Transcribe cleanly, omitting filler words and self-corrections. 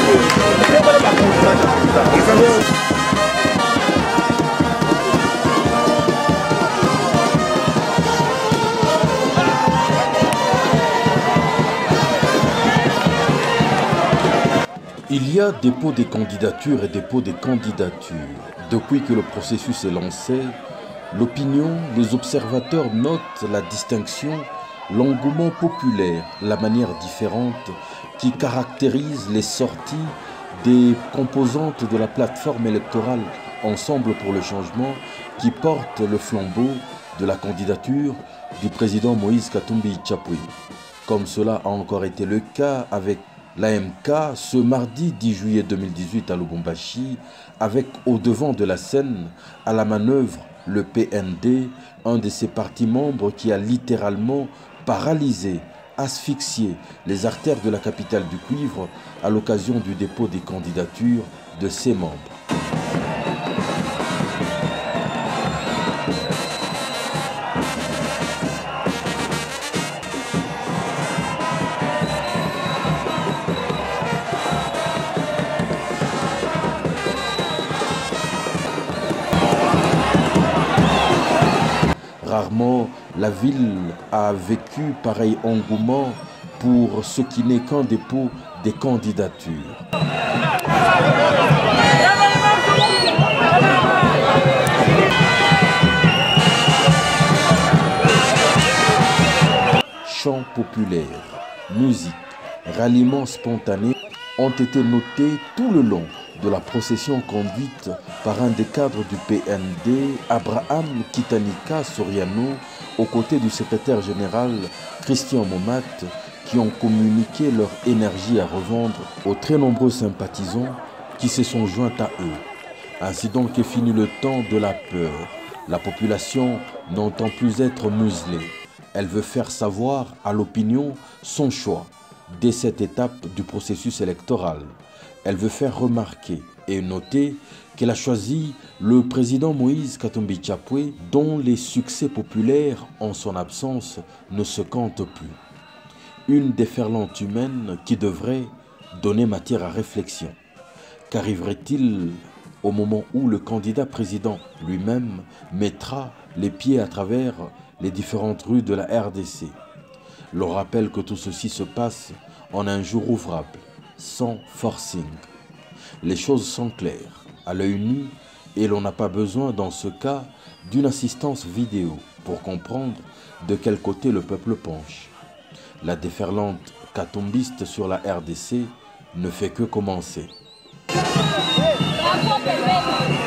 Il y a dépôt des candidatures et dépôt des candidatures. Depuis que le processus est lancé, l'opinion, les observateurs notent la distinction, l'engouement populaire, la manière différente qui caractérise les sorties des composantes de la plateforme électorale Ensemble pour le changement qui porte le flambeau de la candidature du président Moïse Katumbi Tchapoué. Comme cela a encore été le cas avec l'AMK ce mardi 10 juillet 2018 à Lubumbashi, avec au devant de la scène, à la manœuvre, le PND, un de ses partis membres qui a littéralement paralysé, asphyxié les artères de la capitale du cuivre à l'occasion du dépôt des candidatures de ses membres. Rarement, la ville a vécu pareil engouement pour ce qui n'est qu'un dépôt des candidatures. Chants populaires, musique, ralliements spontanés ont été notés tout le long de la procession conduite par un des cadres du PND, Abraham Kitanika Soriano, aux côtés du secrétaire général Christian Momat, qui ont communiqué leur énergie à revendre aux très nombreux sympathisants qui se sont joints à eux. Ainsi donc est fini le temps de la peur. La population n'entend plus être muselée. Elle veut faire savoir à l'opinion son choix dès cette étape du processus électoral. Elle veut faire remarquer et noter qu'elle a choisi le président Moïse Katumbi Tchapoué, dont les succès populaires en son absence ne se comptent plus. Une déferlante humaine qui devrait donner matière à réflexion. Qu'arriverait-il au moment où le candidat président lui-même mettra les pieds à travers les différentes rues de la RDC? Le rappel que tout ceci se passe en un jour ouvrable, sans forcing. Les choses sont claires, à l'œil nu, et l'on n'a pas besoin dans ce cas d'une assistance vidéo pour comprendre de quel côté le peuple penche. La déferlante katumbiste sur la RDC ne fait que commencer.